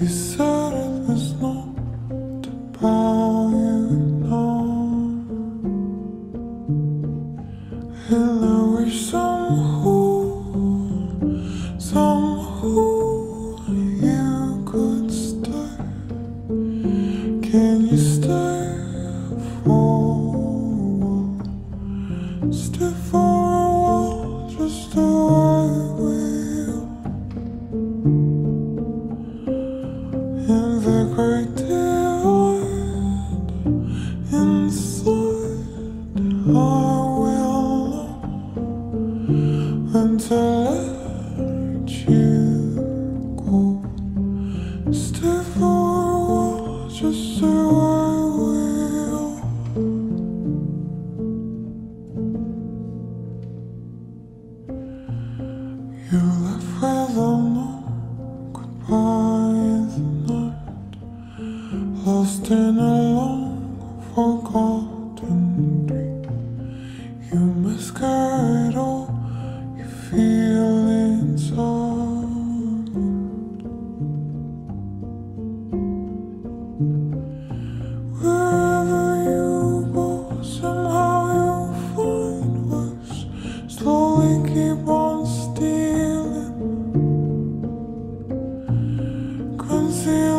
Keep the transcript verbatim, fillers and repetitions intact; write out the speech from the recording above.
said it was not about you now, and I wish somehow, somehow you could stay. Can you stay for a while? Stay for a while, just the way we are. In the great divide inside, I will know when to let you go. Stay for a while, just the way we are. You left without no goodbye in the night, lost in a long forgotten dream. You masquerade all you feel inside. Wherever you go, somehow you'll find ways. Slowly keep on stealing, conceal